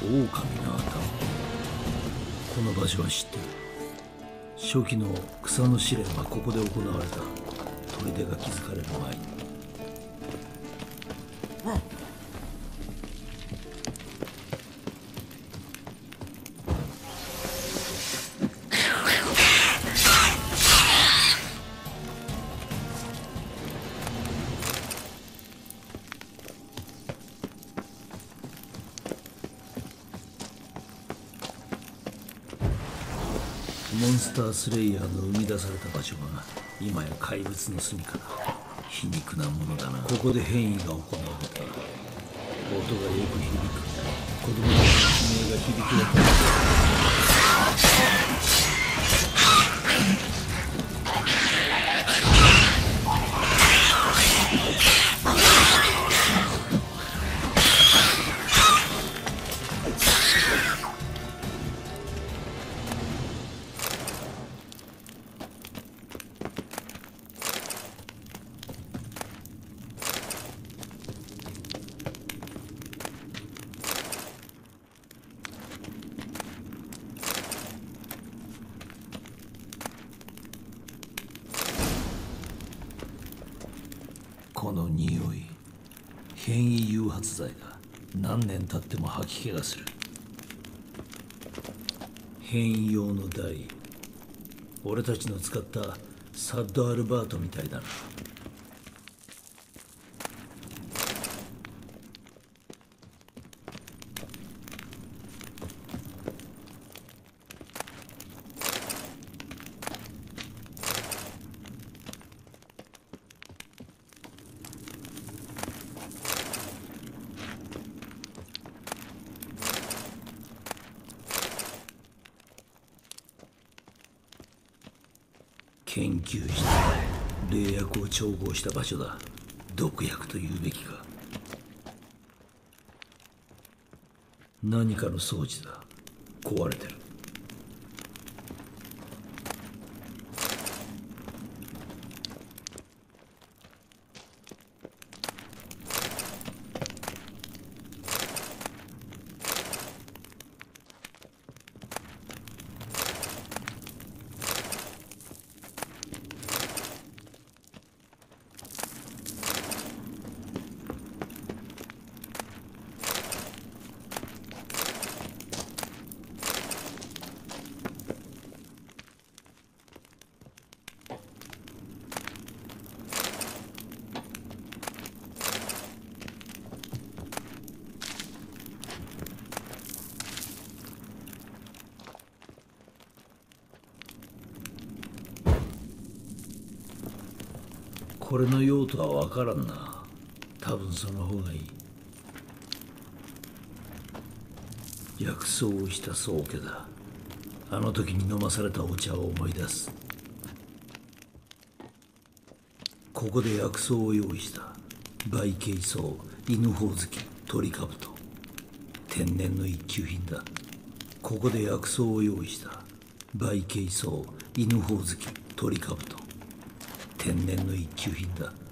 狼の頭。この場所は知ってる。初期の草の試練はここで行われた。砦が築かれる前に。モンスタースレイヤーの生み出された場所が今や怪物の住処だ。皮肉なものだな。ここで変異が行われた。音がよく響く。子供たちの悲鳴が響き渡る。この匂い、変異誘発剤だ。何年経っても吐き気がする。変異用の台。俺たちの使ったサッドアルバートみたいだな。研究して霊薬を調合した場所だ。毒薬と言うべきか。何かの装置だ。壊れてる。これの用途は分からんな。多分その方がいい。薬草をした宗家だ。あの時に飲まされたお茶を思い出す。ここで薬草を用意した。梅ケイ草、犬ほおずき、鳥かぶと。天然の一級品だ。ここで薬草を用意した。梅ケイ草、犬ほおずき、鳥かぶと。天然の一級品だ。